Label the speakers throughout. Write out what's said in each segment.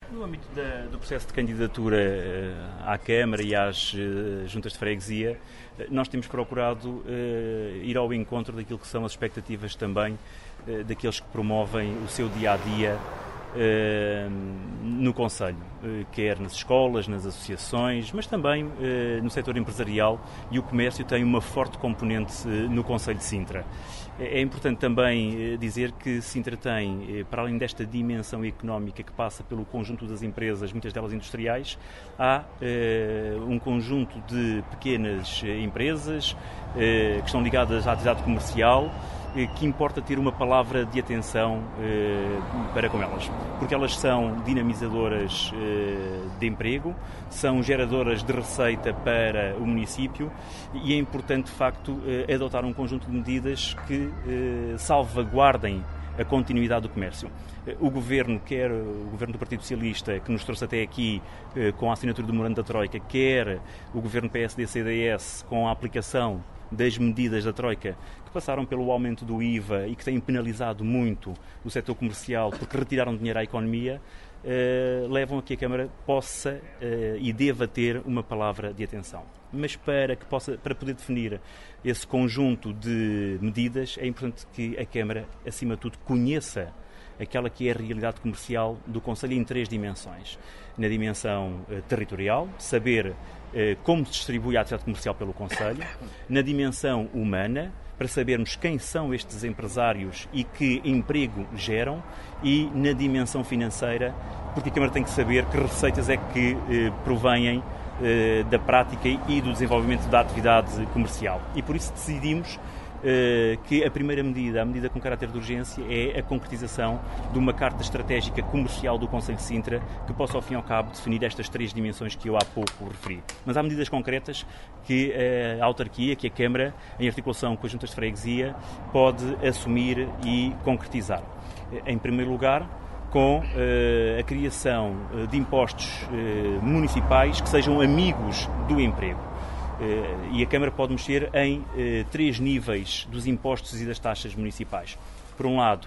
Speaker 1: No âmbito do processo de candidatura à Câmara e às juntas de freguesia, nós temos procurado ir ao encontro daquilo que são as expectativas também daqueles que promovem o seu dia-a-dia no concelho, quer nas escolas, nas associações, mas também no setor empresarial, e o comércio tem uma forte componente no concelho de Sintra. É importante também dizer que Sintra tem, para além desta dimensão económica que passa pelo conjunto das empresas, muitas delas industriais, há um conjunto de pequenas empresas que estão ligadas à atividade comercial, que importa ter uma palavra de atenção para com elas, porque elas são dinamizadoras de emprego, são geradoras de receita para o município, e é importante, de facto, adotar um conjunto de medidas que salvaguardem a continuidade do comércio. O Governo, quer o Governo do Partido Socialista, que nos trouxe até aqui com a assinatura do Memorando da Troika, quer o Governo PSD-CDS com a aplicação das medidas da Troika, que passaram pelo aumento do IVA e que têm penalizado muito o setor comercial porque retiraram dinheiro à economia, levam a que a Câmara possa e deva ter uma palavra de atenção. Mas para poder definir esse conjunto de medidas, é importante que a Câmara, acima de tudo, conheça aquela que é a realidade comercial do concelho em 3 dimensões. Na dimensão territorial, saber como se distribui a atividade comercial pelo concelho. Na dimensão humana, para sabermos quem são estes empresários e que emprego geram. E na dimensão financeira, porque a Câmara tem que saber que receitas é que provêm da prática e do desenvolvimento da atividade comercial. E por isso decidimos que a primeira medida, a medida com caráter de urgência, é a concretização de uma carta estratégica comercial do concelho de Sintra que possa, ao fim e ao cabo, definir estas 3 dimensões que eu há pouco referi. Mas há medidas concretas que a autarquia, que a Câmara, em articulação com as juntas de freguesia, pode assumir e concretizar. Em primeiro lugar, com a criação de impostos municipais que sejam amigos do emprego. E a Câmara pode mexer em 3 níveis dos impostos e das taxas municipais. Por um lado,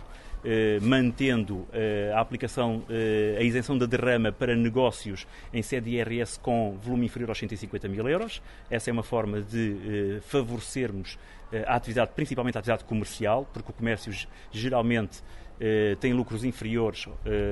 Speaker 1: mantendo a aplicação, a isenção da derrama para negócios em sede de IRS com volume inferior aos 150 mil euros. Essa é uma forma de favorecermos a atividade, principalmente a atividade comercial, porque o comércio geralmente tem lucros inferiores,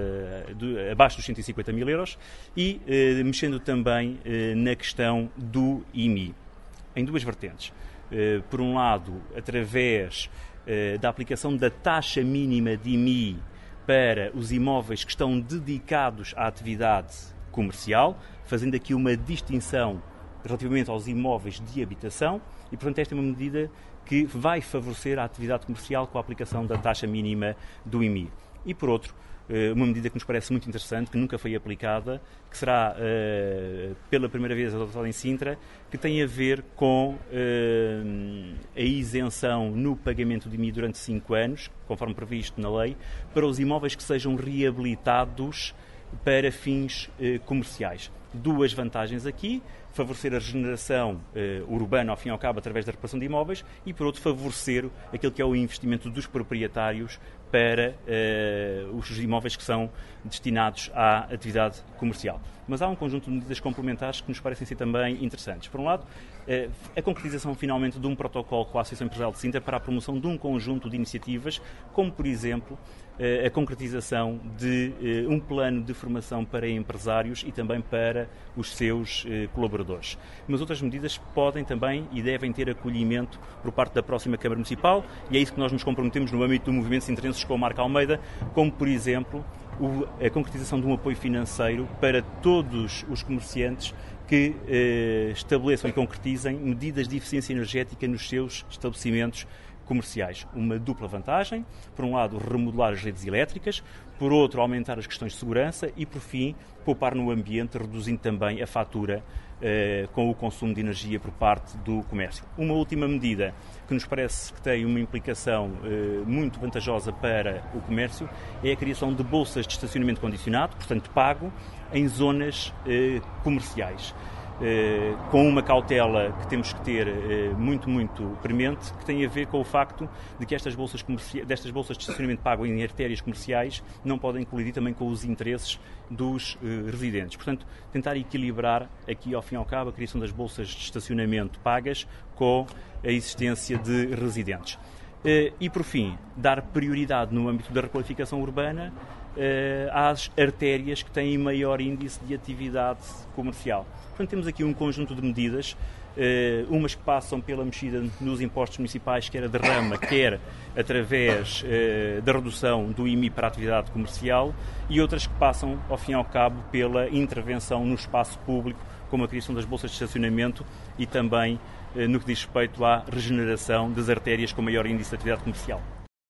Speaker 1: abaixo dos 150 mil euros, e mexendo também na questão do IMI, em 2 vertentes. Por um lado, através da aplicação da taxa mínima de IMI para os imóveis que estão dedicados à atividade comercial, fazendo aqui uma distinção relativamente aos imóveis de habitação, e, portanto, esta é uma medida que vai favorecer a atividade comercial com a aplicação da taxa mínima do IMI. E, por outro, uma medida que nos parece muito interessante, que nunca foi aplicada, que será pela primeira vez adotada em Sintra, que tem a ver com a isenção no pagamento de IMI durante 5 anos, conforme previsto na lei, para os imóveis que sejam reabilitados para fins comerciais. 2 vantagens aqui: favorecer a regeneração urbana, ao fim e ao cabo, através da reparação de imóveis, e, por outro, favorecer aquilo que é o investimento dos proprietários para os imóveis que são destinados à atividade comercial. Mas há um conjunto de medidas complementares que nos parecem ser também interessantes. Por um lado, a concretização finalmente de um protocolo com a Associação Empresarial de Sintra para a promoção de um conjunto de iniciativas, como, por exemplo, a concretização de um plano de formação para empresários e também para os seus colaboradores. Mas outras medidas podem também e devem ter acolhimento por parte da próxima Câmara Municipal, e é isso que nós nos comprometemos no âmbito do movimento Sintrenses com o Marco Almeida, como, por exemplo, a concretização de um apoio financeiro para todos os comerciantes que estabeleçam e concretizem medidas de eficiência energética nos seus estabelecimentos comerciais. Uma dupla vantagem: por um lado, remodelar as redes elétricas, por outro, aumentar as questões de segurança e, por fim, poupar no ambiente, reduzindo também a fatura com o consumo de energia por parte do comércio. Uma última medida que nos parece que tem uma implicação muito vantajosa para o comércio é a criação de bolsas de estacionamento condicionado, portanto pago, em zonas comerciais. com uma cautela que temos que ter muito premente, que tem a ver com o facto de que destas bolsas de estacionamento pago em artérias comerciais não podem colidir também com os interesses dos residentes. Portanto, tentar equilibrar aqui, ao fim e ao cabo, a criação das bolsas de estacionamento pagas com a existência de residentes. E, por fim, dar prioridade no âmbito da requalificação urbana às artérias que têm maior índice de atividade comercial. Portanto, temos aqui um conjunto de medidas, umas que passam pela mexida nos impostos municipais, quer a derrama, quer através da redução do IMI para a atividade comercial, e outras que passam, ao fim e ao cabo, pela intervenção no espaço público, como a criação das bolsas de estacionamento e também no que diz respeito à regeneração das artérias com maior índice de atividade comercial.